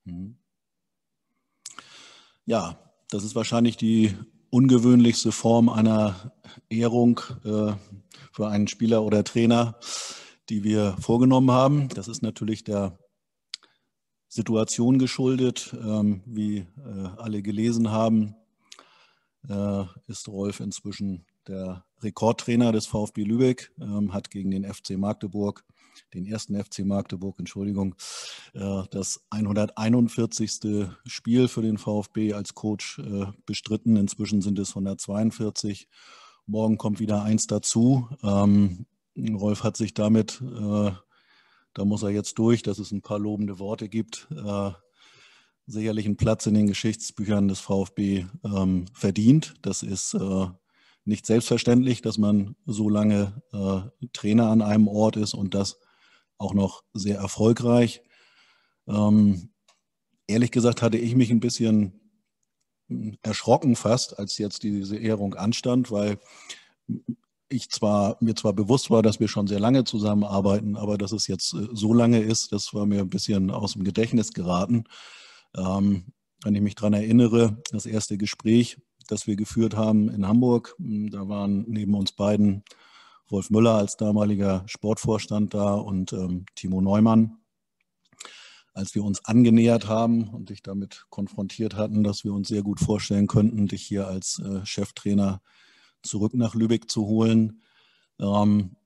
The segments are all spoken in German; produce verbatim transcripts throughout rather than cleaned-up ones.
Mhm. Ja, das ist wahrscheinlich die ungewöhnlichste Form einer Ehrung äh, für einen Spieler oder Trainer, die wir vorgenommen haben. Das ist natürlich der Situation geschuldet. Ähm, wie äh, alle gelesen haben, äh, ist Rolf inzwischen der Rekordtrainer des VfB Lübeck, ähm, hat gegen den F C Magdeburg, den ersten F C Magdeburg, Entschuldigung, äh, das hunderteinundvierzigste Spiel für den VfB als Coach äh, bestritten. Inzwischen sind es hundertzweiundvierzig. Morgen kommt wieder eins dazu. Ähm, Rolf hat sich damit, äh, da muss er jetzt durch, dass es ein paar lobende Worte gibt, äh, sicherlich einen Platz in den Geschichtsbüchern des VfB ähm, verdient. Das ist äh, nicht selbstverständlich, dass man so lange äh, Trainer an einem Ort ist und das auch noch sehr erfolgreich. Ähm, ehrlich gesagt hatte ich mich ein bisschen erschrocken fast, als jetzt diese Ehrung anstand, weil ich zwar, mir zwar bewusst war, dass wir schon sehr lange zusammenarbeiten, aber dass es jetzt äh, so lange ist, das war mir ein bisschen aus dem Gedächtnis geraten. Ähm, wenn ich mich daran erinnere, das erste Gespräch, das wir geführt haben in Hamburg, da waren neben uns beiden Wolf Müller als damaliger Sportvorstand da und ähm, Timo Neumann. Als wir uns angenähert haben und dich damit konfrontiert hatten, dass wir uns sehr gut vorstellen könnten, dich hier als äh, Cheftrainer zurück nach Lübeck zu holen, ähm,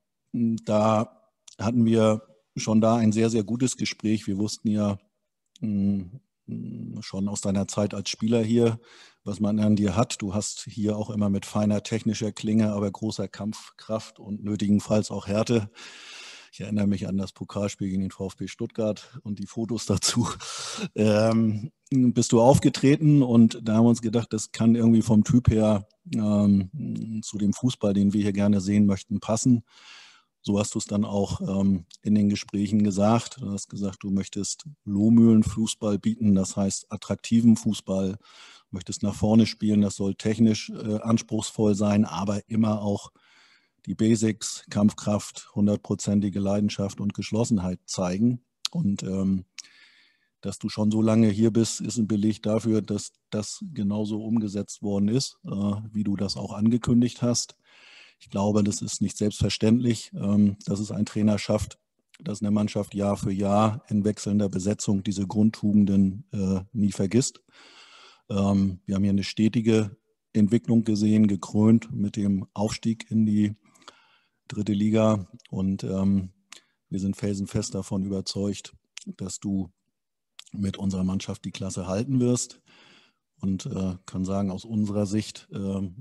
da hatten wir schon da ein sehr, sehr gutes Gespräch. Wir wussten ja mh, schon aus deiner Zeit als Spieler hier, was man an dir hat. Du hast hier auch immer mit feiner technischer Klinge, aber großer Kampfkraft und nötigenfalls auch Härte. Ich erinnere mich an das Pokalspiel gegen den VfB Stuttgart und die Fotos dazu. Ähm, bist du aufgetreten und da haben wir uns gedacht, das kann irgendwie vom Typ her ähm, zu dem Fußball, den wir hier gerne sehen möchten, passen. So hast du es dann auch ähm, in den Gesprächen gesagt. Du hast gesagt, du möchtest Lohmühlenfußball bieten, das heißt attraktiven Fußball, möchtest nach vorne spielen, das soll technisch äh, anspruchsvoll sein, aber immer auch die Basics, Kampfkraft, hundertprozentige Leidenschaft und Geschlossenheit zeigen. Und ähm, dass du schon so lange hier bist, ist ein Beleg dafür, dass das genauso umgesetzt worden ist, äh, wie du das auch angekündigt hast. Ich glaube, das ist nicht selbstverständlich, ähm, dass es ein Trainer schafft, dass eine Mannschaft Jahr für Jahr in wechselnder Besetzung diese Grundtugenden äh, nie vergisst. Ähm, wir haben hier eine stetige Entwicklung gesehen, gekrönt mit dem Aufstieg in die dritte Liga. Und ähm, wir sind felsenfest davon überzeugt, dass du mit unserer Mannschaft die Klasse halten wirst. Und äh, kann sagen, aus unserer Sicht äh,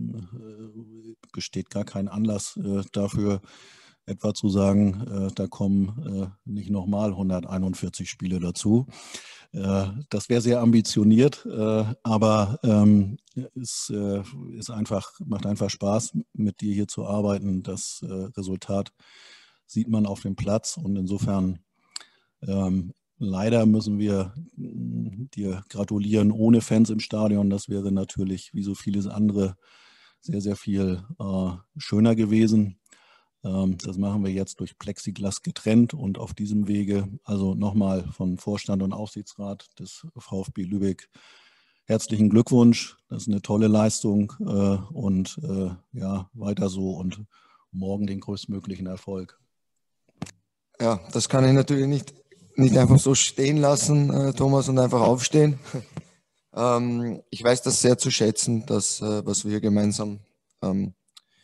besteht gar kein Anlass äh, dafür, etwa zu sagen, äh, da kommen äh, nicht nochmal hunderteinundvierzig Spiele dazu. Äh, das wäre sehr ambitioniert, äh, aber ähm, es äh, ist einfach, macht einfach Spaß, mit dir hier zu arbeiten. Das äh, Resultat sieht man auf dem Platz und insofern ähm, leider müssen wir dir gratulieren ohne Fans im Stadion. Das wäre natürlich wie so vieles andere sehr, sehr viel äh, schöner gewesen. Ähm, das machen wir jetzt durch Plexiglas getrennt und auf diesem Wege, also nochmal von Vorstand und Aufsichtsrat des VfB Lübeck, herzlichen Glückwunsch. Das ist eine tolle Leistung äh, und äh, ja, weiter so und morgen den größtmöglichen Erfolg. Ja, das kann ich natürlich nicht nicht einfach so stehen lassen, äh, Thomas, und einfach aufstehen. ähm, ich weiß das sehr zu schätzen, dass, äh, was wir gemeinsam, ähm,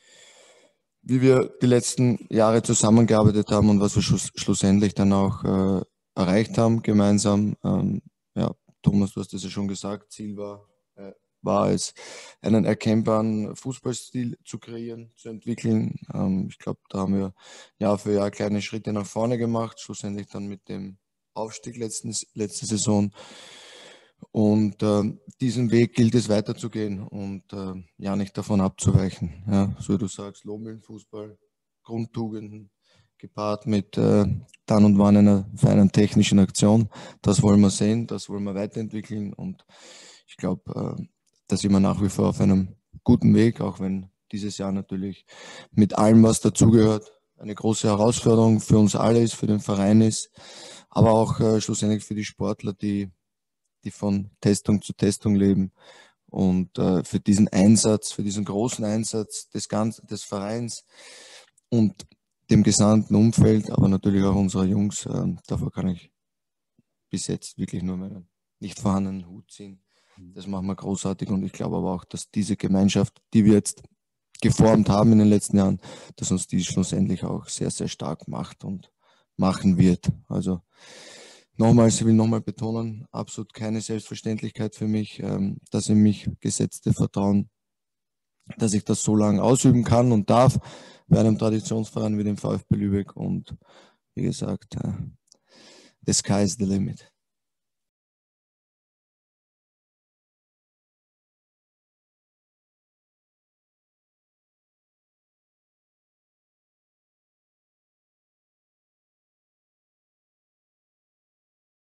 wie wir die letzten Jahre zusammengearbeitet haben und was wir schluss, schlussendlich dann auch äh, erreicht haben gemeinsam. Ähm, ja, Thomas, du hast das ja schon gesagt, Ziel war, äh, war es, einen erkennbaren Fußballstil zu kreieren, zu entwickeln. Ähm, ich glaube, da haben wir Jahr für Jahr kleine Schritte nach vorne gemacht, schlussendlich dann mit dem Aufstieg letzten, letzte Saison. Und äh, diesen Weg gilt es weiterzugehen und äh, ja nicht davon abzuweichen. Ja, so wie du sagst, Lohmühlenfußball, Grundtugenden, gepaart mit äh, dann und wann einer feinen technischen Aktion. Das wollen wir sehen, das wollen wir weiterentwickeln und ich glaube, äh, da sind wir nach wie vor auf einem guten Weg, auch wenn dieses Jahr natürlich mit allem, was dazugehört, eine große Herausforderung für uns alle ist, für den Verein ist, aber auch äh, schlussendlich für die Sportler, die die von Testung zu Testung leben. Und äh, für diesen Einsatz, für diesen großen Einsatz des, Ganz des Vereins und dem gesamten Umfeld, aber natürlich auch unserer Jungs, äh, davor kann ich bis jetzt wirklich nur meinen nicht vorhandenen Hut ziehen. Das machen wir großartig und ich glaube aber auch, dass diese Gemeinschaft, die wir jetzt geformt haben in den letzten Jahren, dass uns die schlussendlich auch sehr, sehr stark macht und machen wird. Also nochmals, ich will nochmal betonen, absolut keine Selbstverständlichkeit für mich, ähm, dass in mich gesetzte Vertrauen, dass ich das so lange ausüben kann und darf bei einem Traditionsverein wie dem VfB Lübeck und wie gesagt, uh, the sky is the limit.